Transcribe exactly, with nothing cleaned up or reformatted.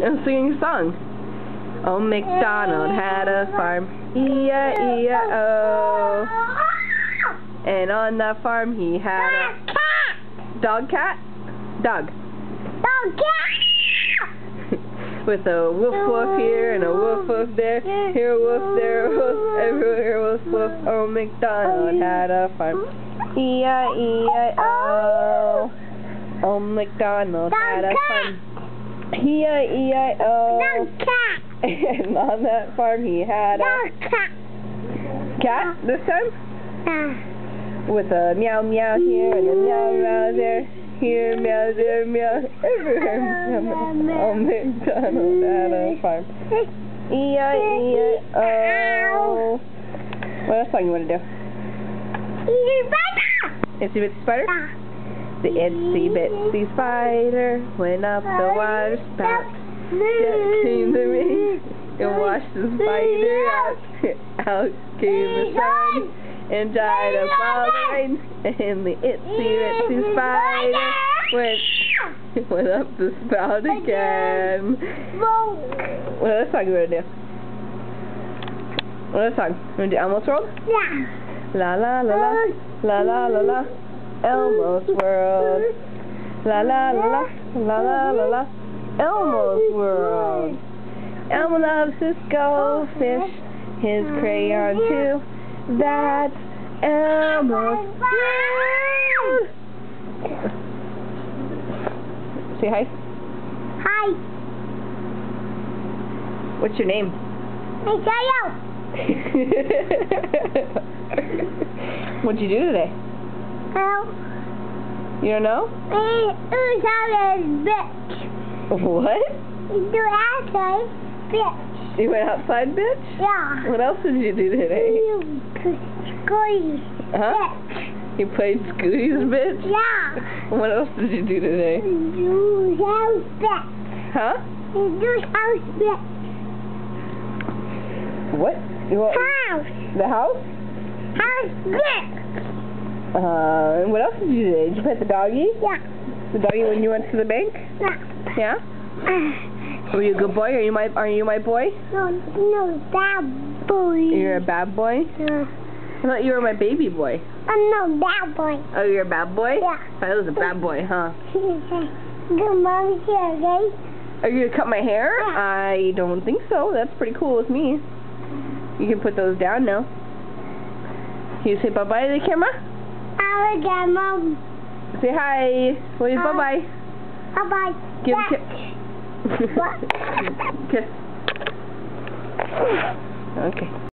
and singing a song. Old MacDonald had a farm, E I E I O. And on that farm he had a cat. dog, cat, dog. Dog, cat. With a woof woof here and a woof woof there, here a woof, there a woof, everywhere woof woof. Old MacDonald had a farm, E I E I O. Old MacDonald had a farm, E I E I O. Dog, cat. And on that farm he had a Dog, cat. cat this time? Uh, With a meow meow here and a meow meow there. Here, meow, there, meow, everywhere. Old MacDonald had a farm. E I E I O. What else song you want to do? Itsy Bitsy Spider? The itsy bitsy spider went up the water spout. Just came to me and washed the spider out. Out came the sun and dried up all the rain. And the itsy bitsy spider went, went up the spout again. What other song you want to do? What other song? You want to do Elmo's World? Yeah. La la la la, la la la la, Elmo's World. La la la la, la la la la, Elmo's World. Elmo loves his goldfish, his crayon too. That's Elmo's World. Say hi. Hi. What's your name? Michael. What'd you do today? Hello. You don't know? We do outside, bitch. What? We do outside, bitch. You went outside, bitch? Yeah. What else did you do today? You squeeze, Huh? bitch. You played Scooties, bitch? Yeah. What else did you do today? You house, bitch. Huh? You do house, bitch. What? You want House. the house? House, bitch. Uh, and what else did you do today? Did you pet the doggy? Yeah. The doggy when you went to the bank? Yeah. Yeah? Were you a good boy? Are you my Are you my boy? No, no, bad boy. You're a bad boy? Yeah. I thought you were my baby boy. I'm no bad boy. Oh, you're a bad boy? Yeah. I thought I was a bad boy, huh? Good mommy here, okay? Are you gonna cut my hair? Yeah. I don't think so. That's pretty cool with me. You can put those down now. Can you say bye-bye to the camera? I'll get mom. Say hi. Wave Hi. bye-bye. Bye-bye. Give Yeah. a kiss. Kiss. Okay.